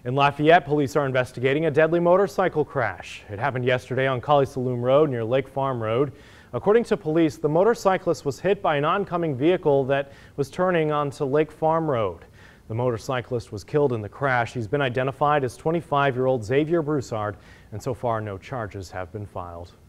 In Lafayette, police are investigating a deadly motorcycle crash. It happened yesterday on Kaliste Saloom Road near Lake Farm Road. According to police, the motorcyclist was hit by an oncoming vehicle that was turning onto Lake Farm Road. The motorcyclist was killed in the crash. He's been identified as 25-year-old Xavier Broussard, and so far no charges have been filed.